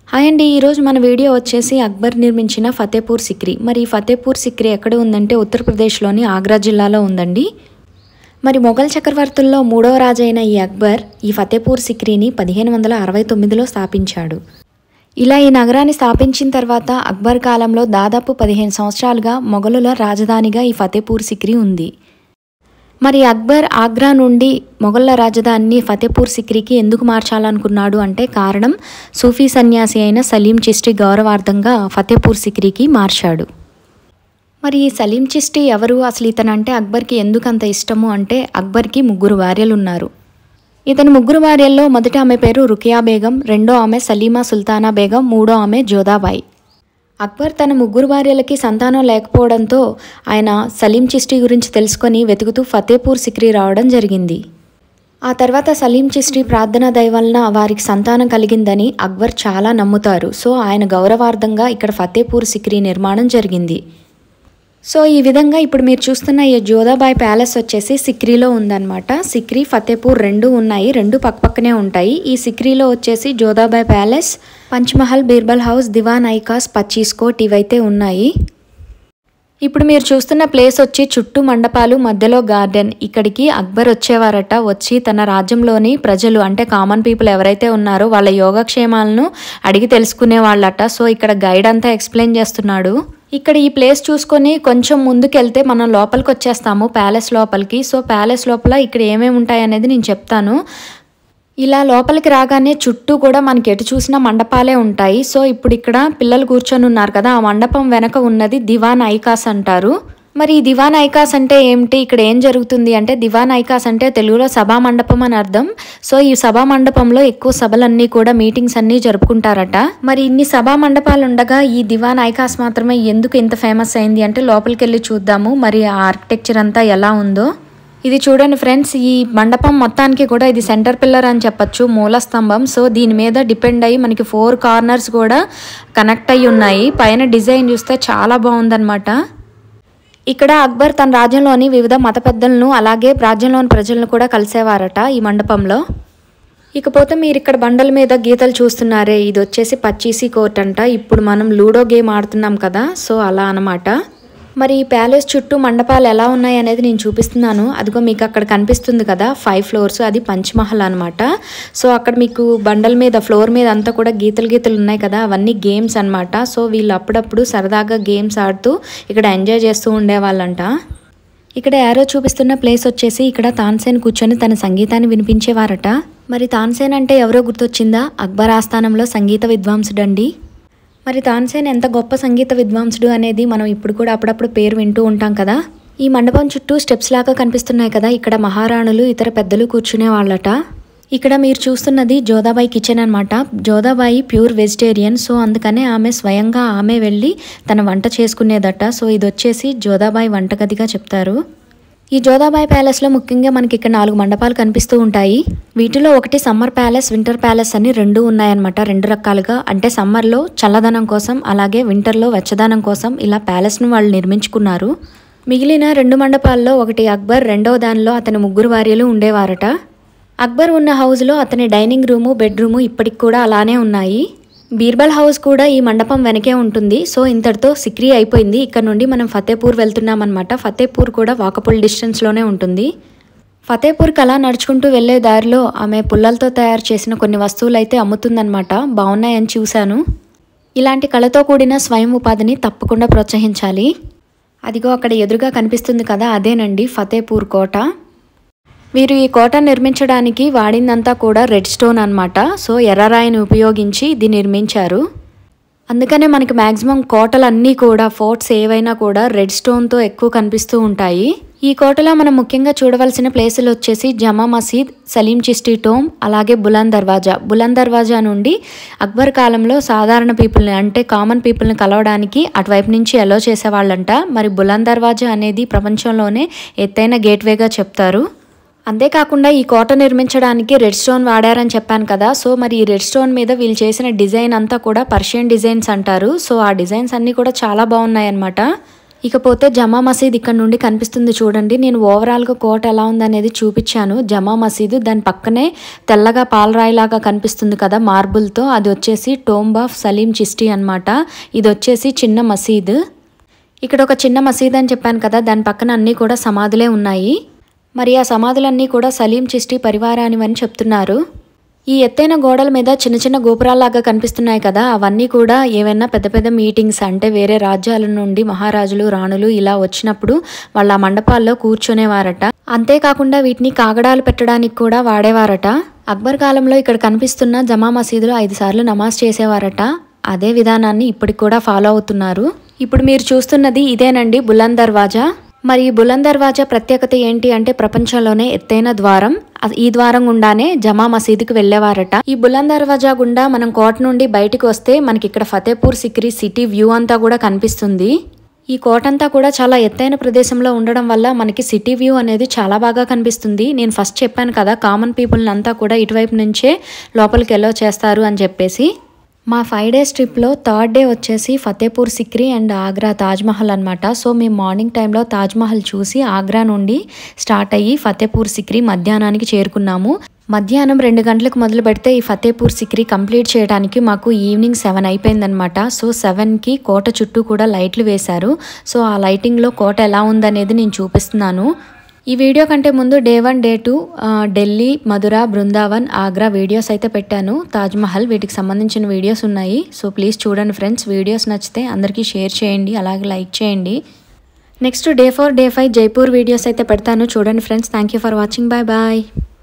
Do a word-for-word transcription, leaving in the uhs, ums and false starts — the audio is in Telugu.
హాయ్ అండి, ఈరోజు మన వీడియో వచ్చేసి అక్బర్ నిర్మించిన ఫతేపూర్ సిక్రీ. మరి ఈ ఫతేపూర్ సిక్రీ ఎక్కడ ఉందంటే ఉత్తరప్రదేశ్లోని ఆగ్రా జిల్లాలో ఉందండి. మరి మొఘల్ చక్రవర్తుల్లో మూడవ రాజైన ఈ అక్బర్ ఈ ఫతేపూర్ సిక్రీని పదిహేను వందల అరవై తొమ్మిదిలో స్థాపించాడు. ఇలా ఈ నగరాన్ని స్థాపించిన తర్వాత అక్బర్ కాలంలో దాదాపు పదిహేను సంవత్సరాలుగా మొఘలుల రాజధానిగా ఈ ఫతేపూర్ సిక్రీ ఉంది. మరి అక్బర్ ఆగ్రా నుండి మొఘళ్ల రాజధానిని ఫతేపూర్ సిక్రీకి ఎందుకు మార్చాలనుకున్నాడు అంటే కారణం సూఫీ సన్యాసి అయిన సలీం చిష్టి గౌరవార్థంగా ఫతేపూర్ సిక్రీకి మార్చాడు. మరి ఈ సలీం చిష్టి ఎవరు, అసలు ఇతనంటే అక్బర్కి ఎందుకు అంత ఇష్టము అంటే అక్బర్కి ముగ్గురు భార్యలు ఉన్నారు. ఇతని ముగ్గురు భార్యల్లో మొదటి ఆమె పేరు రుకియా బేగం, రెండో ఆమె సలీమా సుల్తానా బేగం, మూడో ఆమె జోధాబాయి. అక్బర్ తన ముగ్గురు భార్యలకి సంతానం లేకపోవడంతో ఆయన సలీం చిష్టి గురించి తెలుసుకొని వెతుకుతూ ఫతేపూర్ సిక్రీ రావడం జరిగింది. ఆ తర్వాత సలీం చిష్టి ప్రార్థనా దయ వలన వారికి సంతానం కలిగిందని అక్బర్ చాలా నమ్ముతారు. సో ఆయన గౌరవార్థంగా ఇక్కడ ఫతేపూర్ సిక్రీ నిర్మాణం జరిగింది. సో ఈ విధంగా ఇప్పుడు మీరు చూస్తున్న ఈ జోధాబాయి ప్యాలెస్ వచ్చేసి సిక్రీలో ఉందన్నమాట. సిక్రీ ఫతేపూర్ రెండు ఉన్నాయి, రెండు పక్కపక్కనే ఉంటాయి. ఈ సిక్రీలో వచ్చేసి Jodhabai palace, Panch Mahal, Birbal house, Diwan i Khas, Pachisi court ఇవైతే ఉన్నాయి. ఇప్పుడు మీరు చూస్తున్న ప్లేస్ వచ్చి చుట్టూ మండపాలు, మధ్యలో గార్డెన్. ఇక్కడికి అక్బర్ వచ్చేవారట. వచ్చి తన రాజ్యంలోని ప్రజలు అంటే కామన్ పీపుల్ ఎవరైతే ఉన్నారో వాళ్ళ యోగక్షేమాలను అడిగి తెలుసుకునే వాళ్ళట. సో ఇక్కడ గైడ్ అంతా ఎక్స్ప్లెయిన్ చేస్తున్నాడు. ఇక్కడ ఈ ప్లేస్ చూసుకొని కొంచెం ముందుకెళ్తే మనం లోపలికి వచ్చేస్తాము, ప్యాలెస్ లోపలికి. సో ప్యాలెస్ లోపల ఇక్కడ ఏమేమి ఉంటాయి అనేది నేను చెప్తాను. ఇలా లోపలికి రాగానే చుట్టూ కూడా మనకి ఎటు చూసినా మండపాలే ఉంటాయి. సో ఇప్పుడు ఇక్కడ పిల్లలు కూర్చొని ఉన్నారు కదా, ఆ మండపం వెనక ఉన్నది దివాన్ ఐకాస్ అంటారు. మరి ఈ దివాన్ ఐకాస్ అంటే ఏమిటి, ఇక్కడ ఏం జరుగుతుంది అంటే దివాన్ ఐకాస్ అంటే తెలుగులో సభా మండపం అని అర్థం. సో ఈ సభా మండపంలో ఎక్కువ సభలన్నీ కూడా మీటింగ్స్ అన్నీ జరుపుకుంటారట. మరి ఇన్ని సభా మండపాలు ఉండగా ఈ దివాన్ ఐకాస్ మాత్రమే ఎందుకు ఇంత ఫేమస్ అయింది అంటే లోపలికి వెళ్ళి చూద్దాము మరి ఆ ఆర్కిటెక్చర్ అంతా ఎలా ఉందో. ఇది చూడండి ఫ్రెండ్స్, ఈ మండపం మొత్తానికి కూడా ఇది సెంటర్ పిల్లర్ అని చెప్పచ్చు, మూల స్తంభం. సో దీని మీద డిపెండ్ అయ్యి మనకి ఫోర్ కార్నర్స్ కూడా కనెక్ట్ అయ్యి ఉన్నాయి. పైన డిజైన్ చూస్తే చాలా బాగుందన్నమాట. ఇక్కడ అక్బర్ తన రాజ్యంలోని వివిధ మత పెద్దలను అలాగే రాజ్యంలోని ప్రజలను కూడా కలిసేవారట ఈ మండపంలో. ఇకపోతే మీరు ఇక్కడ బండల మీద గీతలు చూస్తున్నారే, ఇది వచ్చేసి పచ్చీసీ కోర్ట్ అంట. ఇప్పుడు మనం లూడో గేమ్ ఆడుతున్నాం కదా, సో అలా అన్నమాట. మరి ఈ ప్యాలెస్ చుట్టూ మండపాలు ఎలా ఉన్నాయి అనేది నేను చూపిస్తున్నాను. అదిగో మీకు అక్కడ కనిపిస్తుంది కదా ఫైవ్ ఫ్లోర్స్, అది పంచ్మహల్ అనమాట. సో అక్కడ మీకు బండల మీద ఫ్లోర్ మీద అంతా కూడా గీతలు గీతలు ఉన్నాయి కదా, అవన్నీ గేమ్స్ అనమాట. సో వీళ్ళు అప్పుడప్పుడు సరదాగా గేమ్స్ ఆడుతూ ఇక్కడ ఎంజాయ్ చేస్తూ ఉండేవాళ్ళంట. ఇక్కడ యారో చూపిస్తున్న ప్లేస్ వచ్చేసి ఇక్కడ తాన్సేన్ కూర్చొని తన సంగీతాన్ని వినిపించేవారట. మరి తాన్సేన్ అంటే ఎవరో గుర్తొచ్చిందా, అక్బర్ ఆస్థానంలో సంగీత విద్వాంసుడండి. మరి తాన్సేన్ ఎంత గొప్ప సంగీత విద్వాంసుడు అనేది మనం ఇప్పుడు కూడా అప్పుడప్పుడు పేరు వింటూ ఉంటాం కదా. ఈ మండపం చుట్టూ స్టెప్స్ లాగా కనిపిస్తున్నాయి కదా, ఇక్కడ మహారాణులు ఇతర పెద్దలు కూర్చునే వాళ్ళట. ఇక్కడ మీరు చూస్తున్నది జోధాబాయి కిచెన్ అనమాట. జోధాబాయి ప్యూర్ వెజిటేరియన్, సో అందుకనే ఆమె స్వయంగా ఆమె వెళ్ళి తన వంట చేసుకునేదట. సో ఇది వచ్చేసి జోధాబాయి వంటగదిగా చెప్తారు. ఈ జోధాబాయి ప్యాలెస్లో ముఖ్యంగా మనకి ఇక్కడ నాలుగు మండపాలు కనిపిస్తూ ఉంటాయి. వీటిలో ఒకటి సమ్మర్ ప్యాలెస్, వింటర్ ప్యాలెస్ అని రెండు ఉన్నాయన్నమాట, రెండు రకాలుగా. అంటే సమ్మర్లో చల్లదనం కోసం, అలాగే వింటర్లో వెచ్చదనం కోసం ఇలా ప్యాలెస్ను వాళ్ళు నిర్మించుకున్నారు. మిగిలిన రెండు మండపాల్లో ఒకటి అక్బర్, రెండవ దానిలో అతని ముగ్గురు భార్యలు ఉండేవారట. అక్బర్ ఉన్న హౌస్లో అతని డైనింగ్ రూము, బెడ్రూము ఇప్పటికి కూడా అలానే ఉన్నాయి. బీర్బల్ హౌస్ కూడా ఈ మండపం వెనకే ఉంటుంది. సో ఇంతటితో సిక్రీ అయిపోయింది. ఇక్కడ నుండి మనం ఫతేపూర్ వెళ్తున్నాం అనమాట. ఫతేపూర్ కూడా వాకబుల్ డిస్టెన్స్లోనే ఉంటుంది. ఫతేపూర్కి అలా నడుచుకుంటూ వెళ్లే దారిలో ఆమె పుల్లలతో తయారు చేసిన కొన్ని వస్తువులు అయితే అమ్ముతుందన్నమాట. బాగున్నాయని చూశాను. ఇలాంటి కళతో కూడిన స్వయం ఉపాధిని తప్పకుండా ప్రోత్సహించాలి. అదిగో అక్కడ ఎదురుగా కనిపిస్తుంది కదా, అదేనండి ఫతేపూర్ కోట. వీరు ఈ కోట నిర్మించడానికి వాడిందంతా కూడా రెడ్ స్టోన్ అనమాట. సో ఎర్రరాయిని ఉపయోగించి ఇది నిర్మించారు. అందుకనే మనకి మ్యాక్సిమం కోటలన్నీ కూడా, ఫోర్ట్స్ ఏవైనా కూడా రెడ్ స్టోన్తో ఎక్కువ కనిపిస్తూ ఉంటాయి. ఈ కోటలో మనం ముఖ్యంగా చూడవలసిన ప్లేసులు వచ్చేసి జమా మసీద్, సలీం చిష్టి టోమ్, అలాగే బులంద్ దర్వాజా. బులంద్ దర్వాజా నుండి అక్బర్ కాలంలో సాధారణ పీపుల్ని అంటే కామన్ పీపుల్ని కలవడానికి అటువైపు నుంచి అలో చేసేవాళ్ళంట. మరి బులంద్ దర్వాజా అనేది ప్రపంచంలోనే ఎత్తైన గేట్వేగా చెప్తారు. అంతేకాకుండా ఈ కోట నిర్మించడానికి రెడ్ స్టోన్ వాడారని చెప్పాను కదా. సో మరి ఈ రెడ్ స్టోన్ మీద వీళ్ళు చేసిన డిజైన్ అంతా కూడా పర్షియన్ డిజైన్స్ అంటారు. సో ఆ డిజైన్స్ అన్నీ కూడా చాలా బాగున్నాయి అన్నమాట. ఇకపోతే జమా మసీద్ ఇక్కడ నుండి కనిపిస్తుంది చూడండి. నేను ఓవరాల్గా కోట ఎలా ఉందనేది చూపించాను. జమా మసీదు దాని పక్కనే తెల్లగా పాలరాయిలాగా కనిపిస్తుంది కదా మార్బుల్తో, అది వచ్చేసి టోంబ్ ఆఫ్ సలీం చిస్టీ అనమాట. ఇది వచ్చేసి చిన్న మసీదు. ఇక్కడ ఒక చిన్న మసీద్ అని చెప్పాను కదా, దాని పక్కన అన్నీ కూడా సమాధులే ఉన్నాయి. మరి ఆ సమాధులన్నీ కూడా సలీం చిస్టీ పరివారానివని చెప్తున్నారు. ఈ ఎత్తైన గోడల మీద చిన్న చిన్న గోపురాల్లాగా కనిపిస్తున్నాయి కదా, అవన్నీ కూడా ఏవైనా పెద్ద పెద్ద మీటింగ్స్ అంటే వేరే రాజ్యాల నుండి మహారాజులు రాణులు ఇలా వచ్చినప్పుడు వాళ్ళ మండపాల్లో కూర్చునేవారట. అంతేకాకుండా వీటిని కాగడాలు పెట్టడానికి కూడా వాడేవారట. అక్బర్ కాలంలో ఇక్కడ కనిపిస్తున్న జమా మసీదులో ఐదు సార్లు నమాజ్ చేసేవారట. అదే విధానాన్ని ఇప్పటికి కూడా ఫాలో అవుతున్నారు. ఇప్పుడు మీరు చూస్తున్నది ఇదేనండి బులంద్ దర్వాజా. మరి ఈ బులంద్ దర్వాజా ప్రత్యేకత ఏంటి అంటే ప్రపంచంలోనే ఎత్తైన ద్వారం. ఈ ద్వారం గుండానే జమా మసీదుకి వెళ్ళేవారట. ఈ బులంద్ దర్వాజా గుండా మనం కోట నుండి బయటకు వస్తే మనకి ఇక్కడ ఫతేపూర్ సిక్రీ సిటీ వ్యూ అంతా కూడా కనిపిస్తుంది. ఈ కోట అంతా కూడా చాలా ఎత్తైన ప్రదేశంలో ఉండడం వల్ల మనకి సిటీ వ్యూ అనేది చాలా బాగా కనిపిస్తుంది. నేను ఫస్ట్ చెప్పాను కదా, కామన్ పీపుల్ని అంతా కూడా ఇటువైపు నుంచే లోపలికి ఎలో చేస్తారు అని చెప్పేసి. మా ఫైవ్ డేస్ ట్రిప్లో థర్డ్ డే వచ్చేసి ఫతేపూర్ సిక్రీ అండ్ ఆగ్రా తాజ్మహల్ అనమాట. సో మేము మార్నింగ్ టైంలో తాజ్మహల్ చూసి ఆగ్రా నుండి స్టార్ట్ అయ్యి ఫతేపూర్ సిక్రీ మధ్యాహ్నానికి చేరుకున్నాము. మధ్యాహ్నం రెండు గంటలకు మొదలు పెడితే ఈ ఫతేపూర్ సిక్రీ కంప్లీట్ చేయడానికి మాకు ఈవినింగ్ సెవెన్ అయిపోయిందనమాట. సో సెవెన్కి కోట చుట్టూ కూడా లైట్లు వేశారు. సో ఆ లైటింగ్లో కోట ఎలా ఉందనేది నేను చూపిస్తున్నాను. ఈ వీడియో కంటే ముందు day one day two Delhi, Mathura, Vrindavan, Agra videos అయితే పెట్టాను. తాజ్మహల్ వీటికి సంబంధించిన వీడియోస్ ఉన్నాయి. సో ప్లీజ్ చూడండి ఫ్రెండ్స్. వీడియోస్ నచ్చితే అందరికీ షేర్ చేయండి, అలాగే లైక్ చేయండి. Next day four day five Jaipur videos అయితే పెడతాను చూడండి friends. Thank you for watching. Bye bye.